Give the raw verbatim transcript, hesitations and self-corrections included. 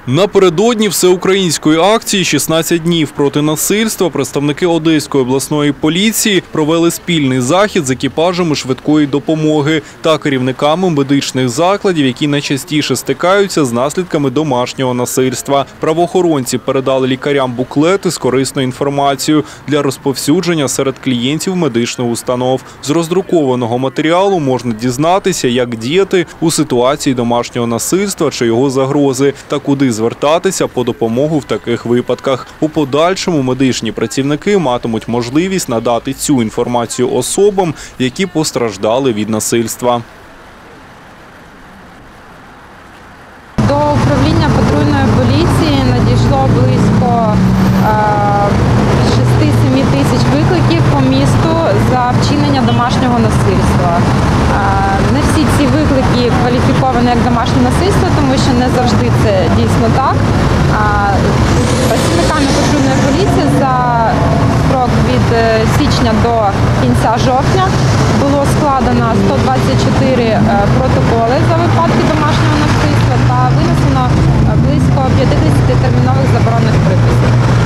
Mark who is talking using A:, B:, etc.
A: Напередодні всеукраїнської акції «шістнадцять днів проти насильства» представники Одеської обласної поліції провели спільний захід з екіпажами швидкої допомоги та керівниками медичних закладів, які найчастіше стикаються з наслідками домашнього насильства. Правоохоронці передали лікарям буклети з корисною інформацією для розповсюдження серед клієнтів медичних установ. З роздрукованого матеріалу можна дізнатися, як діяти у ситуації домашнього насильства чи його загрози та куди звертатися по допомогу в таких випадках. У подальшому медичні працівники матимуть можливість надати цю інформацію особам, які постраждали від насильства.
B: До управління патрульної поліції надійшло близько шести-семи тисяч викликів по місту за вчинення домашнього насильства. Не всі ці виклики кваліфіковані як домашнє насильство, тому що не завжди це дійсно так. Працівниками патрульної поліції за строк від січня до кінця жовтня було складено сто двадцять чотири протоколи за випадки домашнього насильства та винесено близько п'ятдесят термінових заборонених приписів.